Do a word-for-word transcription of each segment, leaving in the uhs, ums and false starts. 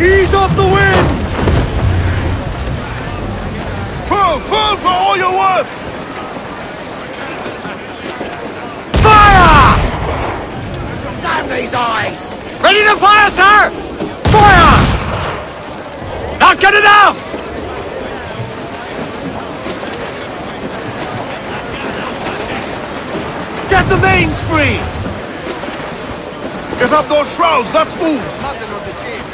Ease off the wind! Full, full for all you're worth! Fire! Damn these eyes! Ready to fire, sir! Fire! Not good enough! Get the mains free! Get up those shrouds, let's move! Nothing on the team.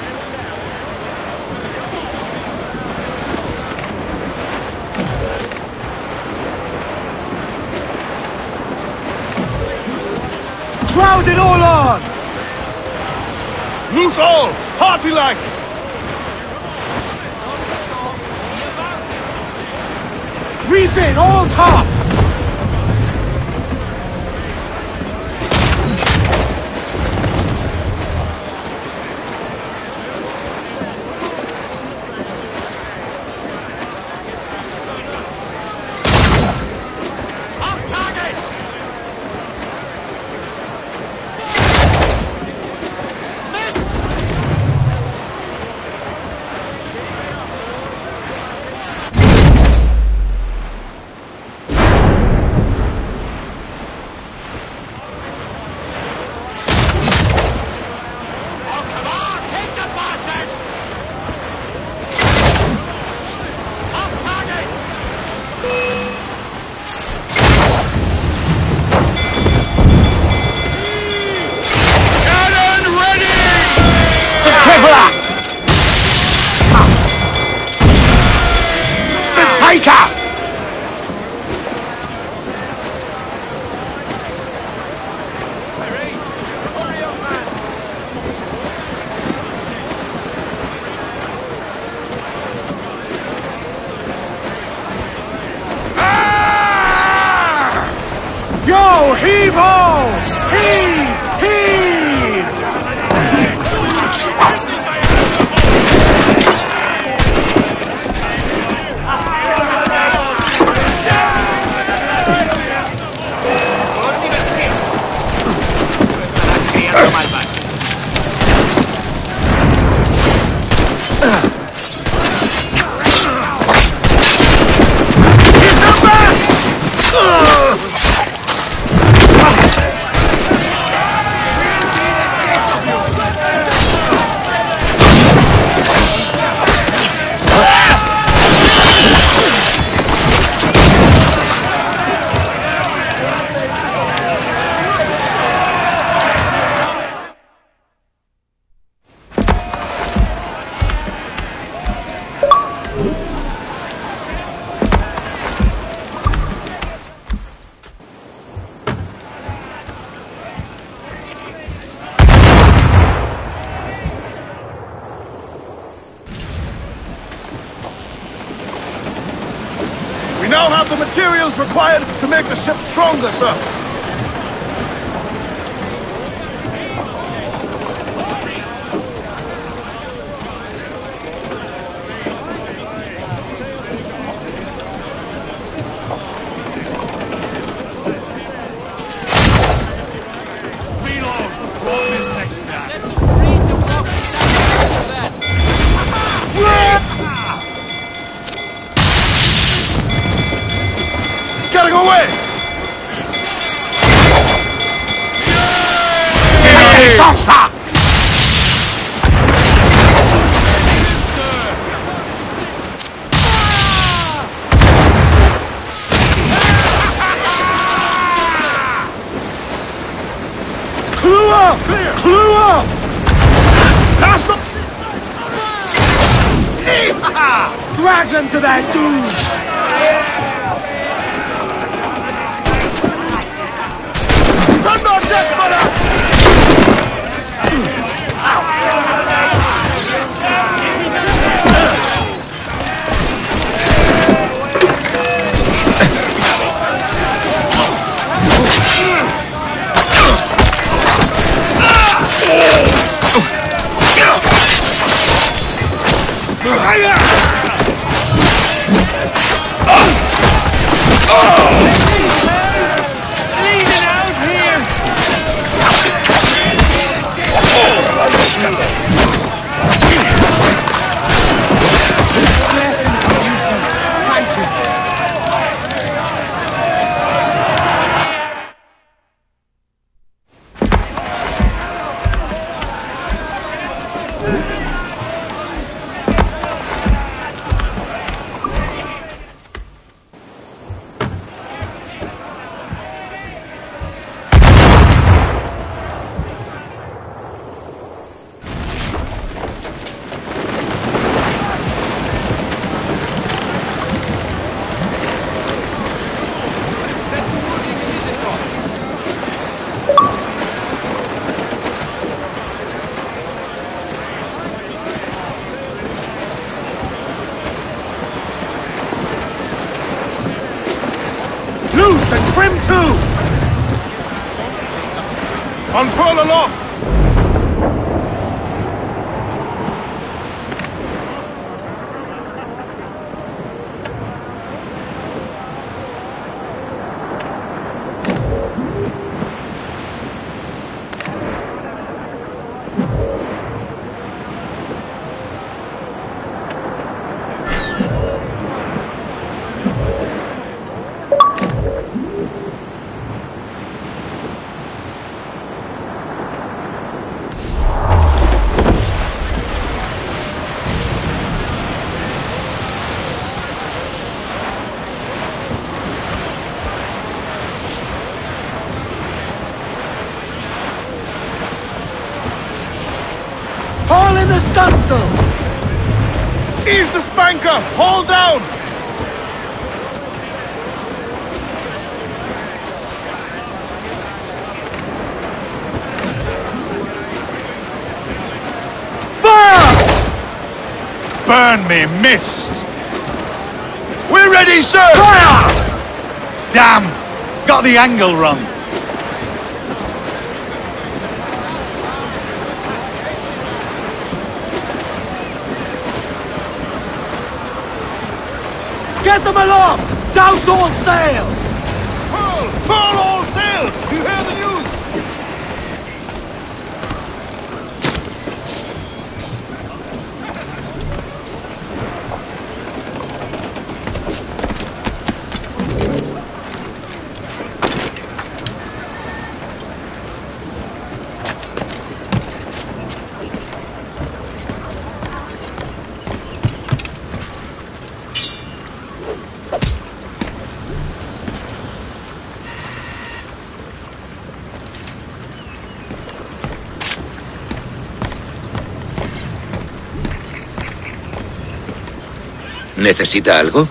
Crowd it all on! Loose all! Party like! Reef in all tops! Taker! Yo, heave ho! Heave! Heave! We now have the materials required to make the ship stronger, sir. Getting away! Salsa! Clue up! Clear! Clue up! Pass the... Drag them to that dude! Turn on deck, mother! Fire! Loose and trim too! Unfurl aloft! Haul in the stunsail! Ease the spanker! Haul down! Fire! Burn me, missed! We're ready, sir! Fire! Damn! Got the angle wrong. Get them aloft! Douse all sail! Furl! Furl all sail! Do you hear the news? ¿Necesita algo?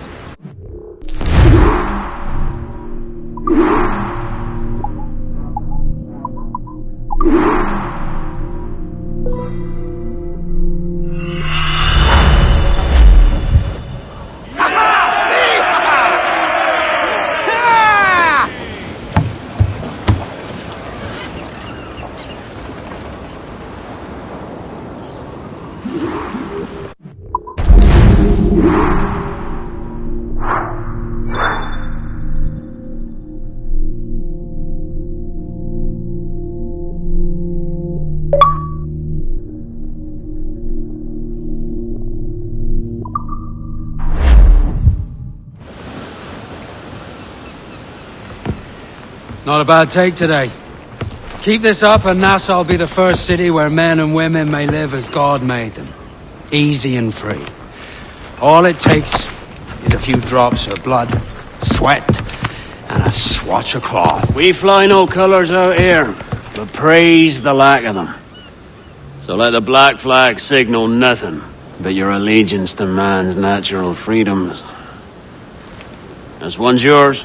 Not a bad take today. Keep this up and Nassau will be the first city where men and women may live as God made them. Easy and free. All it takes is a few drops of blood, sweat, and a swatch of cloth. We fly no colours out here, but praise the lack of them. So let the black flag signal nothing but your allegiance to man's natural freedoms. This one's yours.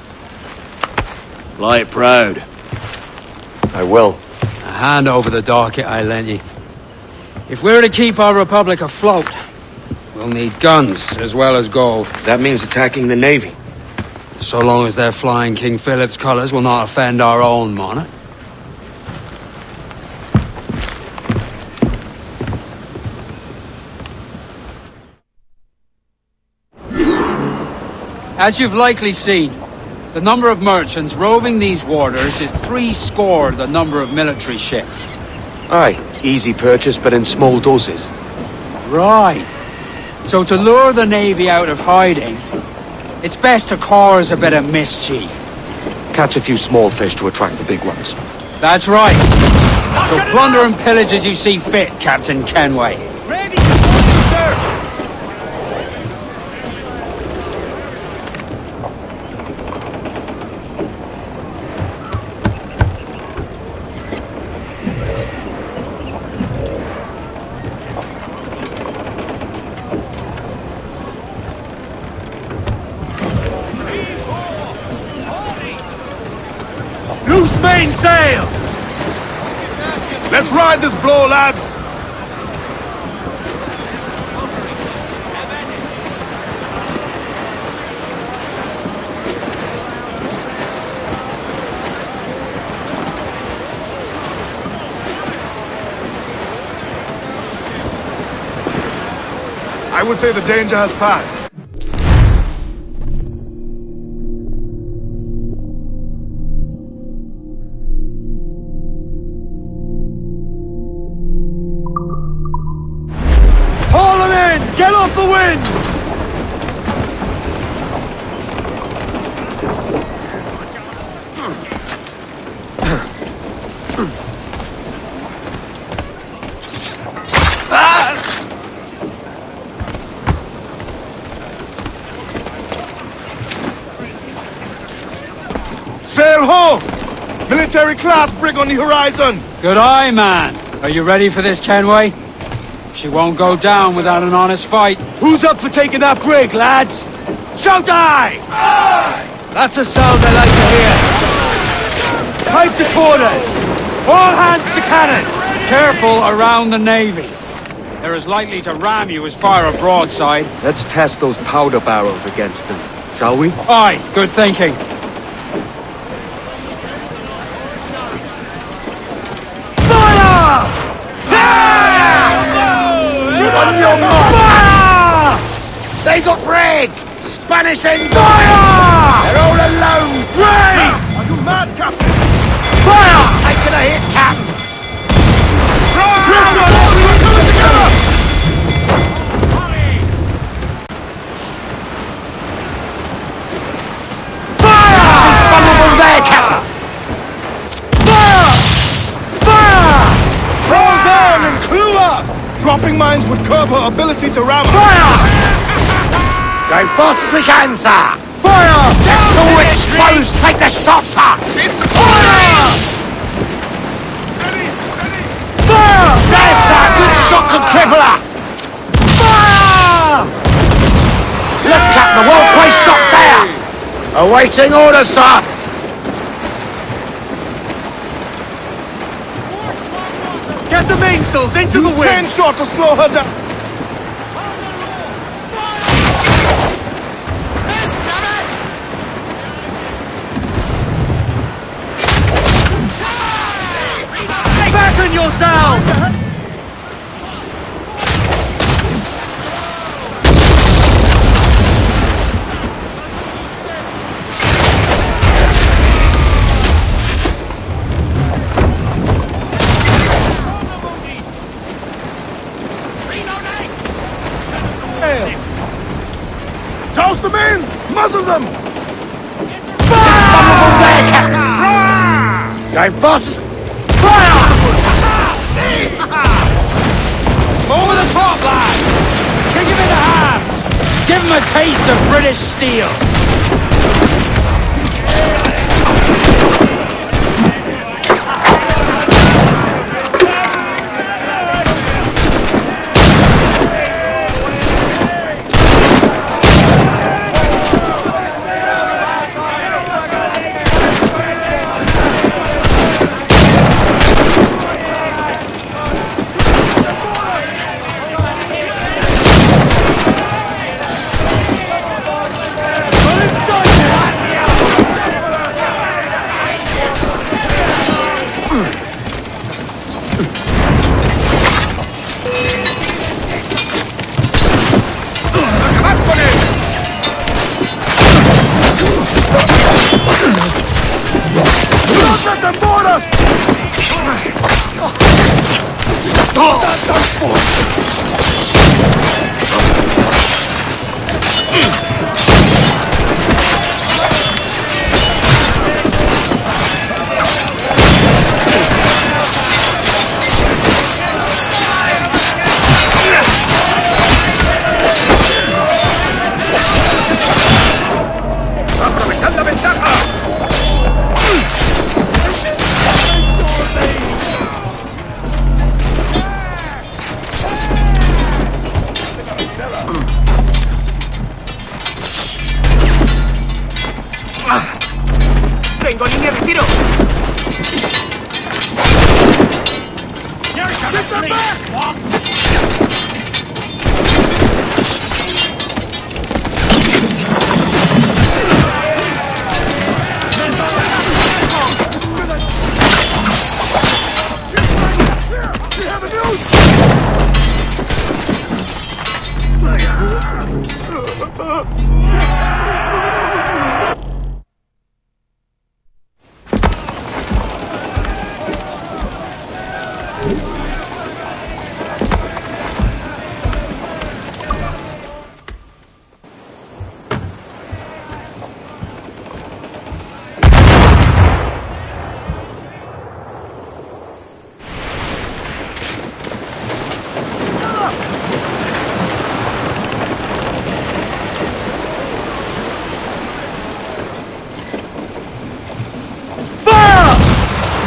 Fly it proud. I will. A hand over the docket I lent you. If we're to keep our republic afloat, we'll need guns as well as gold. That means attacking the Navy. So long as they're flying King Philip's colours will not offend our own monarch. As you've likely seen, the number of merchants roving these waters is three score the number of military ships. Aye, easy purchase, but in small doses. Right. So to lure the Navy out of hiding, it's best to cause a bit of mischief. Catch a few small fish to attract the big ones. That's right. So plunder and pillage as you see fit, Captain Kenway. Ready to order, sir! Loose main sails! Let's ride this blow, lads! would say the danger has passed. Haul them in! Get off the wind! Sail ho! Military class brig on the horizon! Good eye, man. Are you ready for this, Kenway? She won't go down without an honest fight. Who's up for taking that brig, lads? Shout aye! Aye! That's a sound I like to hear. Pipe to quarters! All hands to cannon! Careful around the Navy. They're as likely to ram you as fire a broadside. Let's test those powder barrels against them, shall we? Aye, good thinking. On your mark! Fire! They got brig! Spanish engines! Fire! They're all alone! Raise! Are you mad, Captain? Fire! Taking a hit, Captain! Pressure on all of you together! Fire! Vulnerable there, Captain! Fire! Fire! Roll down and clue up! Dropping mines would curb her ability to ram her. Fire! Go fast as we can, sir! Fire! It's all exposed! Take the shot, sir! Fire! Fire! There, sir! Good shot could cripple her! Fire! Look, Captain, a well-placed shot there! Awaiting orders, sir! Get the mainsails into Use the wind! train shot to slow her down! Batten yourself! Toast the mains! Muzzle them! Fire! There, Captain! Go fast! Fire! Over the top, lads! Kick him in the hands! Give him a taste of British steel! Let them board us! ¡Aprovechando ventaja! ¡Tengo línea de tiro!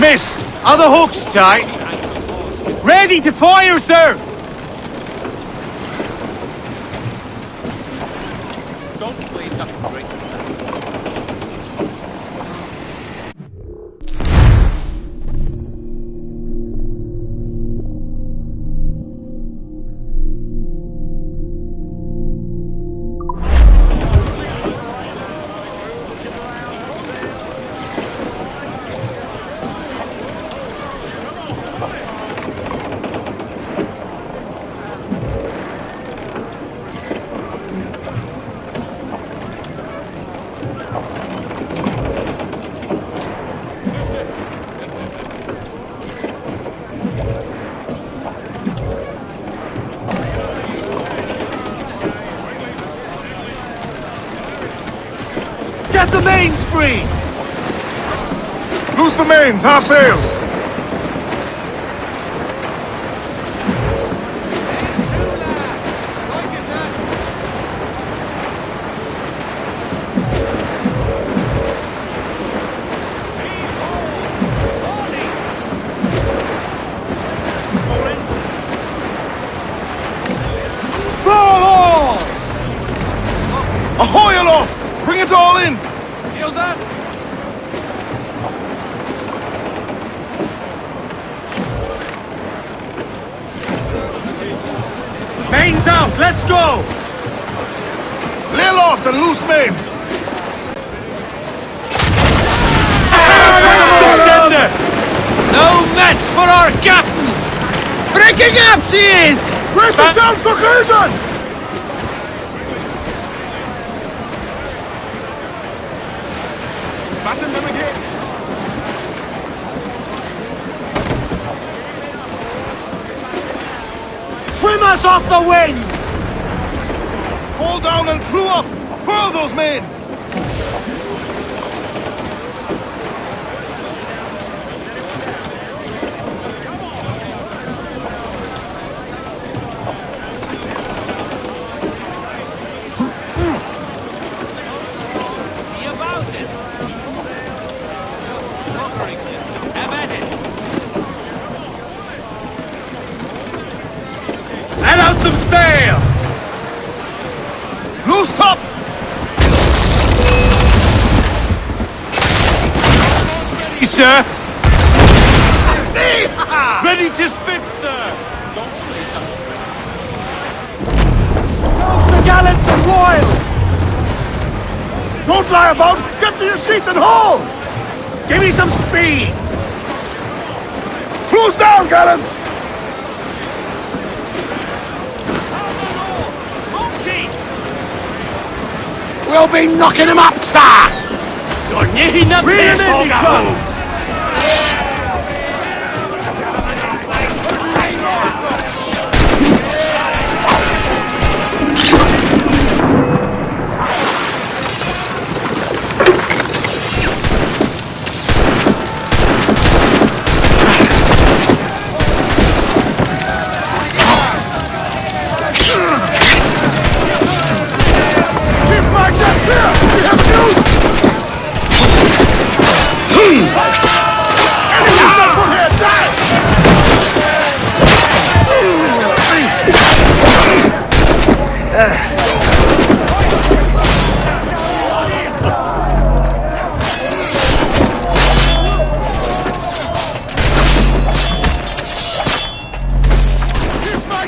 Missed! Are the hooks tight? Ready to fire, sir! Get the mains free! Loose the mains, half sails! Fall all! Ahoy aloft! Bring it all in! Feel that? Mains out, let's go! Lay aloft and loose mains! No match for our captain! Breaking up she is! Brace yourselves for collision! Batten them again! Trim us off the wind! Hold down and crew up! Furl those mains! Let out some sail! Loose top! Ready, sir? See! Ready to spit, sir! Close the gallants and royals! Don't lie about! Get to your seats and haul! Give me some speed! Cruise down, gallants! We'll be knocking him up, sir! Reel him in, close!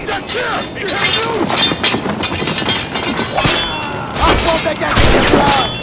They get